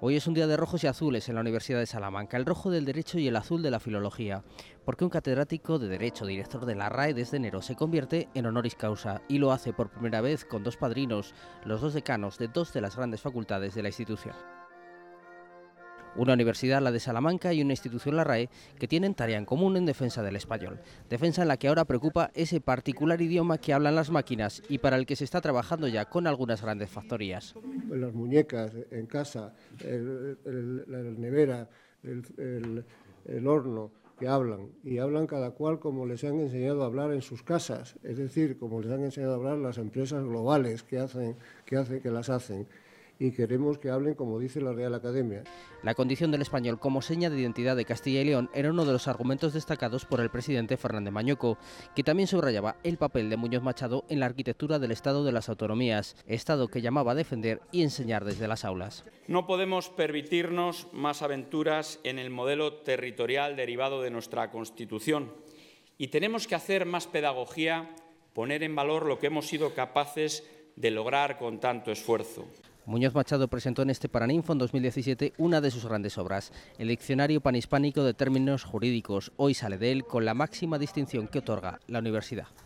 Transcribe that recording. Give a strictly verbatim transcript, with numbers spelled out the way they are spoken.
Hoy es un día de rojos y azules en la Universidad de Salamanca, el rojo del Derecho y el azul de la Filología, porque un catedrático de Derecho, director de la R A E desde enero, se convierte en honoris causa y lo hace por primera vez con dos padrinos, los dos decanos de dos de las grandes facultades de la institución. Una universidad, la de Salamanca, y una institución, la R A E, que tienen tarea en común en defensa del español. Defensa en la que ahora preocupa ese particular idioma que hablan las máquinas y para el que se está trabajando ya con algunas grandes factorías. Las muñecas en casa, el, el, la nevera, el, el, el horno, que hablan, y hablan cada cual como les han enseñado a hablar en sus casas, es decir, como les han enseñado a hablar las empresas globales que hacen, que hacen, que las hacen. Y queremos que hablen como dice la Real Academia. La condición del español como seña de identidad de Castilla y León era uno de los argumentos destacados por el presidente Fernández Mañueco, que también subrayaba el papel de Muñoz Machado en la arquitectura del Estado de las Autonomías, Estado que llamaba a defender y enseñar desde las aulas. No podemos permitirnos más aventuras en el modelo territorial derivado de nuestra Constitución y tenemos que hacer más pedagogía, poner en valor lo que hemos sido capaces de lograr con tanto esfuerzo. Muñoz Machado presentó en este Paraninfo en dos mil diecisiete una de sus grandes obras, el Diccionario Panhispánico de Términos Jurídicos. Hoy sale de él con la máxima distinción que otorga la universidad.